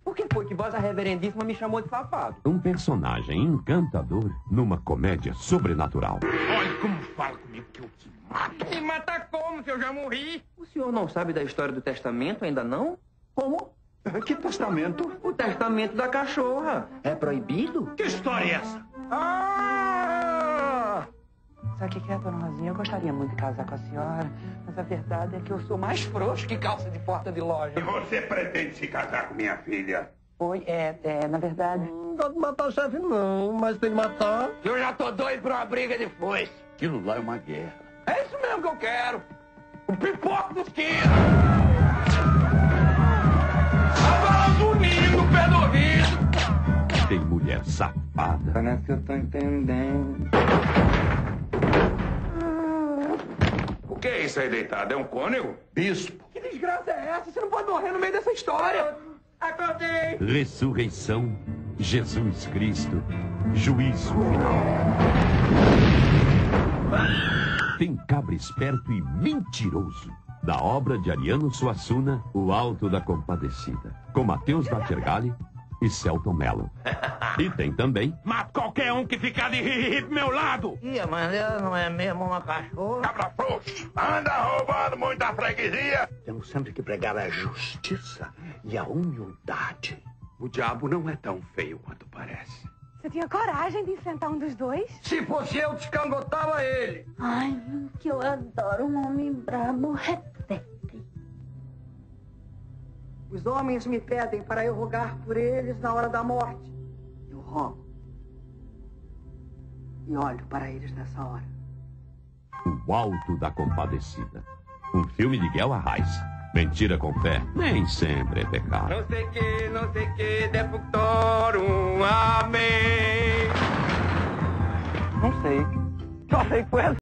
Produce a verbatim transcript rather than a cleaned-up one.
Por que foi que Vossa Reverendíssima me chamou de safado? Um personagem encantador numa comédia sobrenatural. Olha como fala comigo que eu te mato. Me mata como, se eu já morri? O senhor não sabe da história do testamento ainda não? Como? Que testamento? O testamento da cachorra. É proibido? Que história é essa? Ah! Sabe o que é, dona Rosinha? Eu gostaria muito de casar com a senhora, mas a verdade é que eu sou mais frouxo que calça de porta de loja. E você pretende se casar com minha filha? Oi, é, é, na verdade... Não pode matar o chefe, não, mas tem que matar. Eu já tô doido pra uma briga de foice. Aquilo lá é uma guerra. É isso mesmo que eu quero. O pipoco dos quilos. A bala do ninho no pé do ouvido. Tem mulher safada. Parece que eu tô entendendo. O que é isso aí deitado? É um cônego? Bispo. Que desgraça é essa? Você não pode morrer no meio dessa história. Acordei. Ressurreição, Jesus Cristo, juízo final. Tem cabra esperto e mentiroso. Da obra de Ariano Suassuna, O Alto da Compadecida, com Matheus Battergali e Celton Mello. E tem também... Mato qualquer um que ficar de ri pro meu lado. Ih, mas ela não é mesmo uma cachorra? Cabra frouxo. Anda roubando muita freguesia. Temos sempre que pregar a justiça e a humildade. O diabo não é tão feio quanto parece. Você tinha coragem de enfrentar um dos dois? Se fosse eu, descangotava ele. Ai, que eu adoro um homem brabo, repete. Os homens me pedem para eu rogar por eles na hora da morte. Eu rogo. E olho para eles nessa hora. O Alto da Compadecida. Um filme de Guel Arraes. Mentira com fé nem sempre é pecado. Não sei que, não sei que, defunctorum, amém. Não sei. Só sei que foi assim.